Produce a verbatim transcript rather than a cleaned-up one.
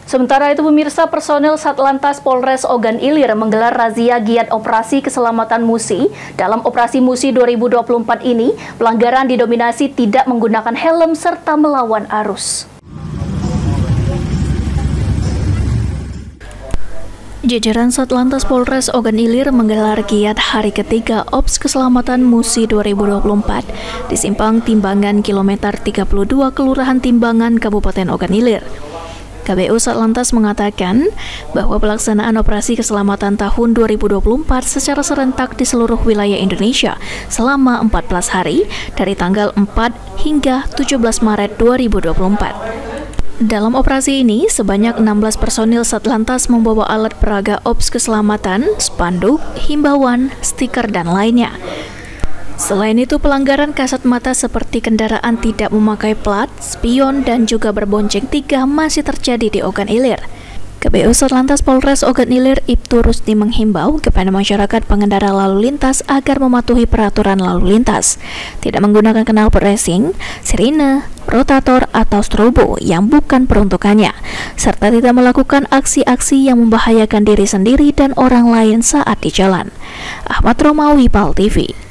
Sementara itu pemirsa, personel Satlantas Polres Ogan Ilir menggelar razia giat operasi keselamatan Musi. Dalam operasi Musi dua ribu dua puluh empat ini, pelanggaran didominasi tidak menggunakan helm serta melawan arus. Jajaran Satlantas Polres Ogan Ilir menggelar giat hari ketiga Ops Keselamatan Musi dua ribu dua puluh empat di Simpang Timbangan kilometer tiga puluh dua Kelurahan Timbangan, Kabupaten Ogan Ilir. K B U Satlantas mengatakan bahwa pelaksanaan operasi keselamatan tahun dua ribu dua puluh empat secara serentak di seluruh wilayah Indonesia selama empat belas hari dari tanggal empat hingga tujuh belas Maret dua ribu dua puluh empat. Dalam operasi ini, sebanyak enam belas personil Satlantas membawa alat peraga ops keselamatan, spanduk, himbauan, stiker, dan lainnya. Selain itu, pelanggaran kasat mata seperti kendaraan tidak memakai plat, spion, dan juga berbonceng tiga masih terjadi di Ogan Ilir. K B U Satlantas Polres Ogan Ilir Ibtu Rusdi menghimbau kepada masyarakat pengendara lalu lintas agar mematuhi peraturan lalu lintas, tidak menggunakan knalpot racing, sirine, rotator, atau strobo yang bukan peruntukannya, serta tidak melakukan aksi-aksi yang membahayakan diri sendiri dan orang lain saat di jalan. Ahmad Romawi, Pal T V.